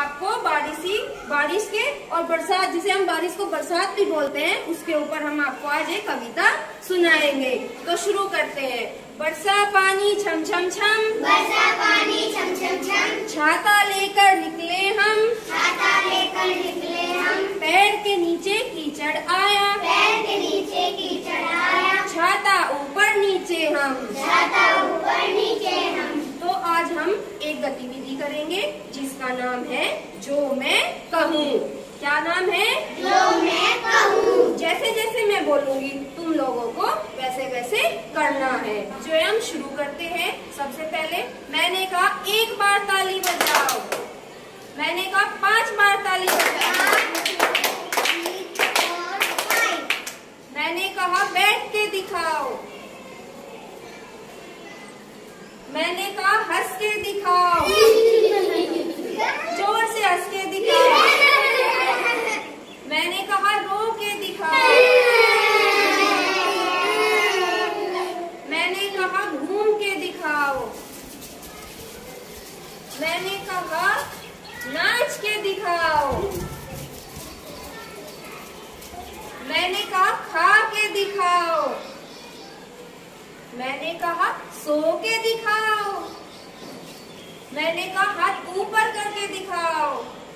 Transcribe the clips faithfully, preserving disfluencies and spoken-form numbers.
आपको बारिशी बारिश के और बरसात, जिसे हम बारिश को बरसात भी बोलते हैं, उसके ऊपर हम आपको आज एक कविता सुनाएंगे। तो शुरू करते हैं। बरसा पानी छम छम छम, बरसा पानी छम छम छम, छाता लेकर निकले हम, छाता लेकर निकले हम, पैर के नीचे कीचड़ आया, पैर के नीचे कीचड़ आया, छाता ऊपर नीचे हम, छाता ऊपर नीचे हम। तो आज हम एक गतिविधि करेंगे जिसका नाम है जो मैं कहूँ। क्या नाम है? जो मैं कहूँ। जैसे जैसे मैं बोलूंगी तुम लोगों को वैसे वैसे करना है। स्वयं शुरू करते हैं। सबसे पहले मैंने कहा एक बार ताली बजाओ, मैंने कहा पांच बार ताली बजाओ, मैंने कहा बैठ के दिखाओ, मैंने कहा हंस के दिखाओ, जोर से हंस के दिखाओ, मैंने कहा रो के दिखाओ, मैंने कहा घूम के दिखाओ, मैंने कहा नाच के दिखाओ, मैंने कहा खा के दिखाओ, मैंने कहा सो के दिखाओ, मैंने कहा हाथ ऊपर करके दिखाओ,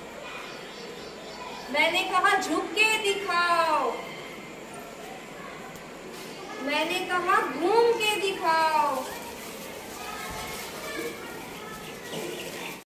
मैंने कहा झुक के दिखाओ, मैंने कहा घूम के दिखाओ,